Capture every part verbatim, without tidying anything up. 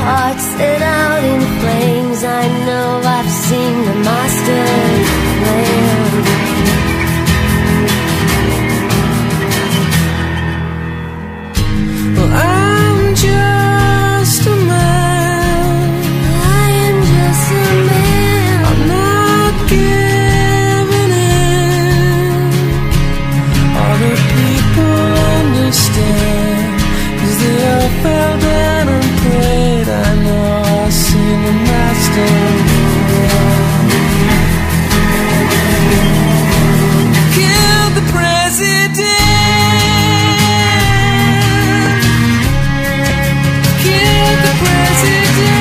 heart set out in flames. I know I've seen the master plan. Well, I'm just a man. I am just a man. I'm not giving in. Other people understand, 'cause they all fell down and prayed. I know I've seen the master run. Killed the president. Killed the president.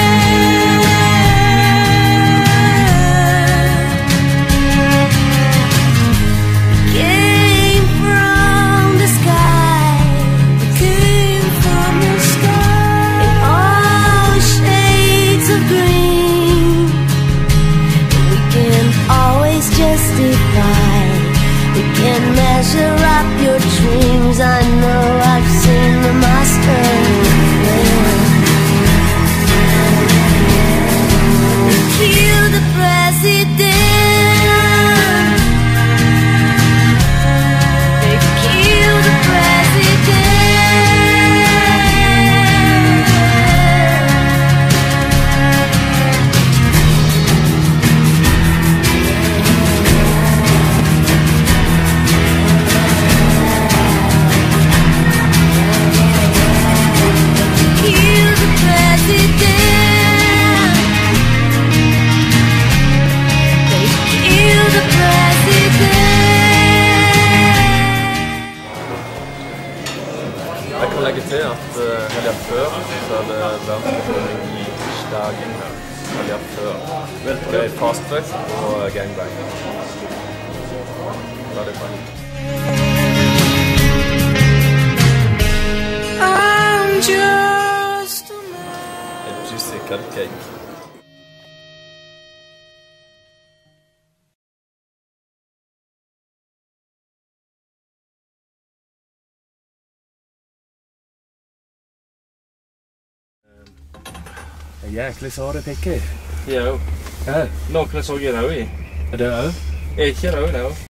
Came from the sky. Came from the sky. In all shades of green. We can always justify. We can measure up your dreams. I know I've seen the master plan. Kill the president. They kill the president. Kill the president. They kill the president. Jeg kan legge til at uh, helgen før så er det verdensrekorden i staging her. Helgen før. Og det er fast track og gangbang. Da er det bra. I'm just a man. En juicy cupcake. Jæklig såre pikker. De er jo. Ja, Noen så jeg rød i. er det òg? Er ikke rød, det er jo.